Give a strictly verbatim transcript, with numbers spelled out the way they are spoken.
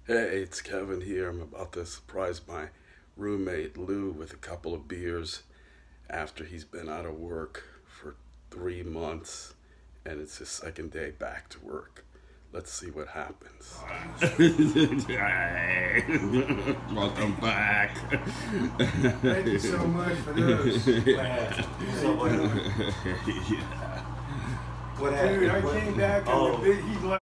Hey, it's Kevin here. I'm about to surprise my roommate Lou with a couple of beers after he's been out of work for three months and it's his second day back to work. Let's see what happens. Hey, welcome back. Thank you so much for those. Yeah. What happened? Dude, I came back and Oh. the bit, he